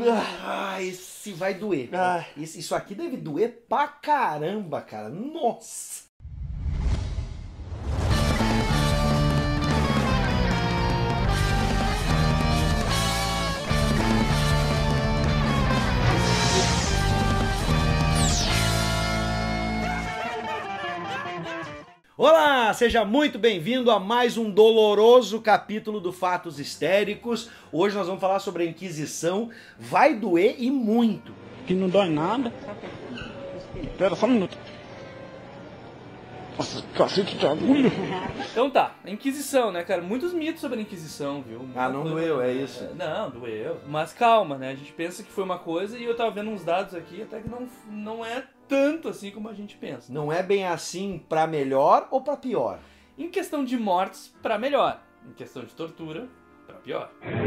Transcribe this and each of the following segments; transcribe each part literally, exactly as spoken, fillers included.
Ah, esse vai doer. Ah. Isso, isso aqui deve doer pra caramba, cara. Nossa. Olá, seja muito bem-vindo a mais um doloroso capítulo do Fatos Histéricos. Hoje nós vamos falar sobre a Inquisição. Vai doer e muito. Que não dói nada. Espera só um minuto. Nossa, cacete de agulha. Então tá, a Inquisição, né, cara? Muitos mitos sobre a Inquisição, viu? Ah, não doeu, é isso? Não, doeu. Mas calma, né? A gente pensa que foi uma coisa e eu tava vendo uns dados aqui até que não, não é tanto assim como a gente pensa. Não é bem assim pra melhor ou pra pior? Em questão de mortes, pra melhor. Em questão de tortura, pra pior.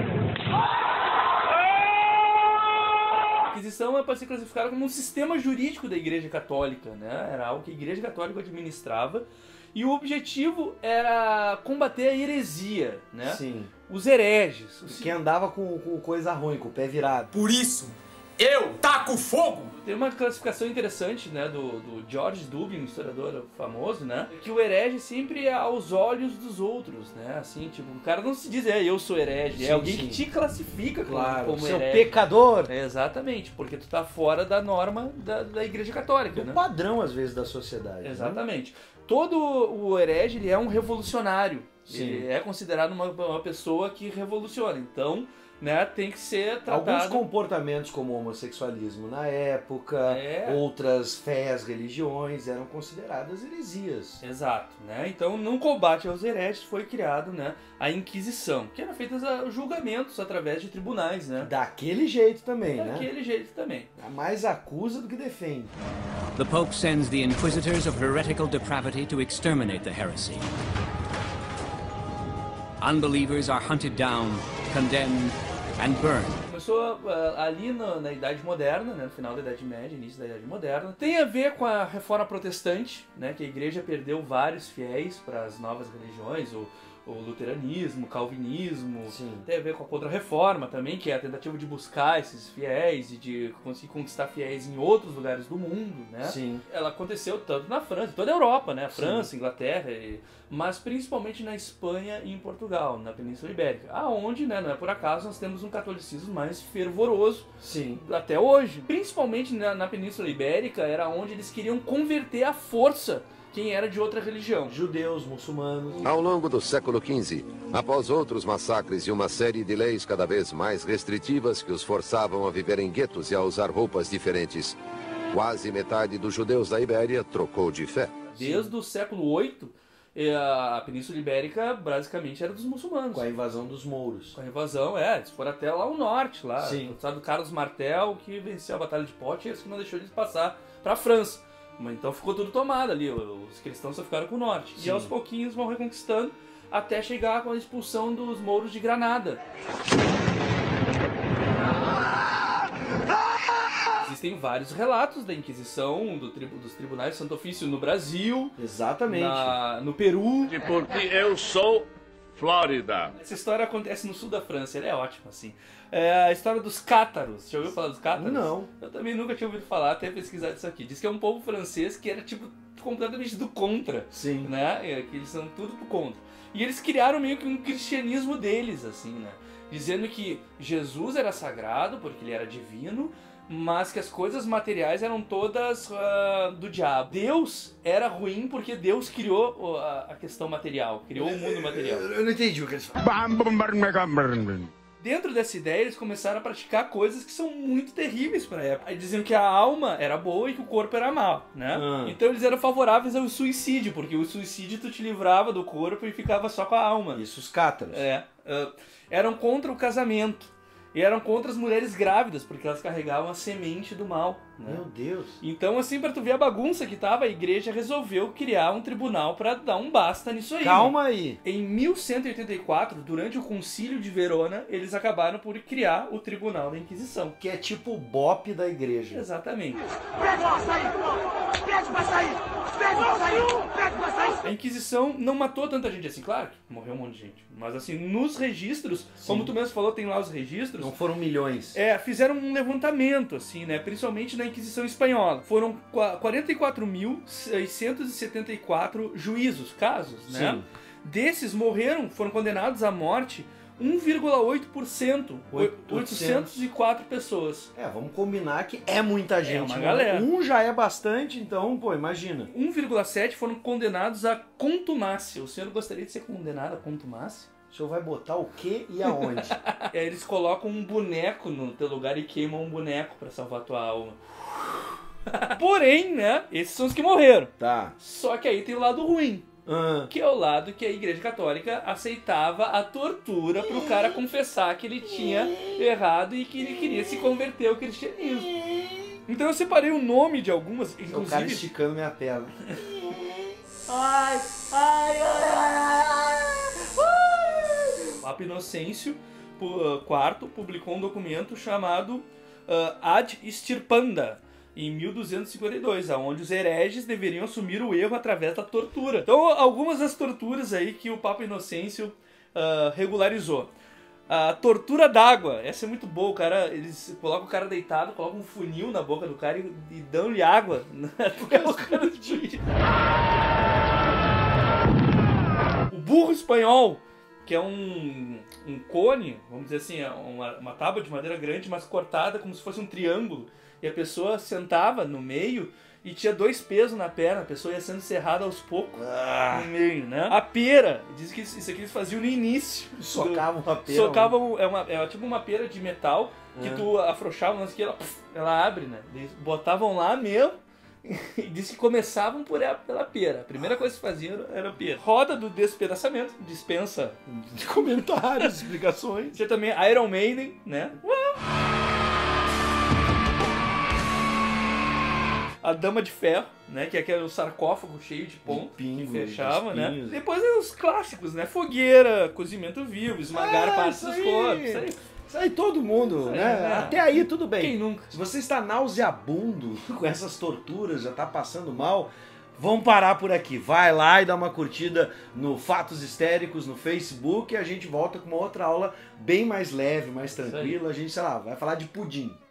A Inquisição é para ser classificada como um sistema jurídico da Igreja Católica, né? Era algo que a Igreja Católica administrava e o objetivo era combater a heresia, né? Sim. Os hereges. Os... Que andava com, com coisa ruim, com o pé virado. Por isso, eu taco fogo! Tem uma classificação interessante, né, do, do George Dubin, um historiador famoso, né, que o herege sempre é aos olhos dos outros, né, assim, tipo, o cara não se diz, é, eu sou herege, Sim, é alguém sim. que te classifica Claro, como, como seu herege. pecador. É, exatamente, porque tu tá fora da norma da, da Igreja Católica, Do né? padrão, às vezes, da sociedade. Exatamente. Né? Todo o herege, ele é um revolucionário. Sim. Ele é considerado uma, uma pessoa que revoluciona, então... Né, tem que ser tratado... Alguns comportamentos como o homossexualismo na época, É. outras fés, religiões eram consideradas heresias. Exato, né? Então, no combate aos hereges foi criado, né, a Inquisição, que era feita julgamentos através de tribunais, né? Daquele jeito também, né? Daquele jeito também. Mais acusa do que defende. The Pope sends the inquisitors of heretical depravity to exterminate the heresy. Unbelievers are hunted down, condemned, and burned. Começou uh, ali no, na Idade Moderna, né, no final da Idade Média, início da Idade Moderna. Tem a ver com a Reforma Protestante, né, que a Igreja perdeu vários fiéis para as novas religiões, o, o luteranismo, o calvinismo. Sim. Tem a ver com a Contra-Reforma também, que é a tentativa de buscar esses fiéis e de conseguir conquistar fiéis em outros lugares do mundo, né? Sim. Ela aconteceu tanto na França, toda a Europa, né? França, Sim. Inglaterra, e, mas principalmente na Espanha e em Portugal, na Península Ibérica, aonde, né, não é por acaso, nós temos um catolicismo mais fervoroso. Sim. Até hoje. Principalmente na, na Península Ibérica, era onde eles queriam converter à força quem era de outra religião. Judeus, muçulmanos. Ao longo do século quinze, após outros massacres e uma série de leis cada vez mais restritivas que os forçavam a viver em guetos e a usar roupas diferentes, quase metade dos judeus da Ibéria trocou de fé. Desde o século oito, a Península Ibérica basicamente era dos muçulmanos. Com a invasão dos mouros. Com a invasão, é, eles foram até lá ao norte, lá. Sim. Sabe, do Carlos Martel, que venceu a Batalha de Poitiers, que não deixou eles passar para a França. Mas então ficou tudo tomado ali, os cristãos só ficaram com o norte. Sim. E aos pouquinhos vão reconquistando até chegar com a expulsão dos mouros de Granada. Existem vários relatos da Inquisição, do tribu, dos tribunais de Santo Ofício no Brasil. Exatamente. Na, no Peru. Porque eu sou Flórida. Essa história acontece no sul da França, ela é ótima, assim. É a história dos cátaros. Já ouviu falar dos cátaros? Não. Eu também nunca tinha ouvido falar, até pesquisar isso aqui. Diz que é um povo francês que era, tipo, completamente do contra. Sim. Né? É, que eles são tudo do contra. E eles criaram meio que um cristianismo deles, assim, né? Dizendo que Jesus era sagrado, porque ele era divino, mas que as coisas materiais eram todas uh, do diabo. Deus era ruim porque Deus criou a, a questão material, criou o mundo material. Eu não entendi o que eles falam. Dentro dessa ideia, eles começaram a praticar coisas que são muito terríveis para a época. Aí diziam que a alma era boa e que o corpo era mau, né? Ah. Então eles eram favoráveis ao suicídio, porque o suicídio tu te livrava do corpo e ficava só com a alma. Isso, os cátaros. É. Uh, eram contra o casamento. E eram contra as mulheres grávidas, porque elas carregavam a semente do mal. Né? Meu Deus. Então, assim, pra tu ver a bagunça que tava, a igreja resolveu criar um tribunal pra dar um basta nisso aí. Calma né? aí. Em mil cento e oitenta e quatro, durante o Concílio de Verona, eles acabaram por criar o Tribunal da Inquisição. Que é tipo o bope da igreja. Exatamente. Pede pra sair! Pede pra sair! Pede pra sair! Pede pra sair! A Inquisição não matou tanta gente assim, claro que morreu um monte de gente. Mas assim, nos registros, Sim. como tu mesmo falou, tem lá os registros. Não foram milhões. É, fizeram um levantamento, assim, né? Principalmente na Inquisição Espanhola. Foram quarenta e quatro mil seiscentos e setenta e quatro juízos, casos, né? Sim. Desses morreram, foram condenados à morte um vírgula oito por cento. oitocentos e quatro pessoas. É, vamos combinar que é muita gente. uma né? galera. Um já é bastante, então, pô, imagina. um vírgula sete foram condenados à contumácia. O senhor gostaria de ser condenado à contumácia? O senhor vai botar o quê e aonde? É, eles colocam um boneco no teu lugar e queimam um boneco pra salvar tua alma. Porém, né? Esses são os que morreram. Tá. Só que aí tem o lado ruim. Ah, Que é o lado que a Igreja Católica aceitava a tortura pro cara confessar que ele tinha errado e que ele queria se converter ao cristianismo. Então eu separei o nome de algumas, o cara inclusive esticando minha perna. Ai, ai, ai, ai! Papa Inocêncio quarto publicou um documento chamado uh, Ad Stirpanda, em mil duzentos e cinquenta e dois, onde os hereges deveriam assumir o erro através da tortura. Então, algumas das torturas aí que o Papa Inocêncio uh, regularizou. A tortura d'água, essa é muito boa, o cara, eles colocam o cara deitado, colocam um funil na boca do cara e, e dão-lhe água até o cara dia. O burro espanhol, que é um, um cone, vamos dizer assim, uma, uma tábua de madeira grande, mas cortada como se fosse um triângulo. E a pessoa sentava no meio e tinha dois pesos na perna, a pessoa ia sendo serrada aos poucos Ah, no meio, né? A pera, diz que isso aqui eles faziam no início. socavam uma pera. Socavam, é, uma, é tipo uma pera de metal que É. tu afrouxava, mas que ela, ela abre, né? Eles botavam lá mesmo e diz que começavam por ela, pela pera. A primeira coisa que faziam era a pera. Roda do despedaçamento, dispensa De comentários, explicações. tinha também Iron Maiden, né? A Dama de Ferro, né? Que é aquele sarcófago cheio de ponto Pingos, que fechava, né? espinhos. Depois é os clássicos, né? Fogueira, cozimento vivo, esmagar Ah, partes isso dos aí. corpos. Isso aí. Isso aí todo mundo, aí, né? né? Até aí tudo bem. Quem nunca? Se você está nauseabundo com essas torturas, já está passando mal, vamos parar por aqui. Vai lá e dá uma curtida no Fatos Histéricos no Facebook e a gente volta com uma outra aula bem mais leve, mais tranquila. A gente, sei lá, vai falar de pudim.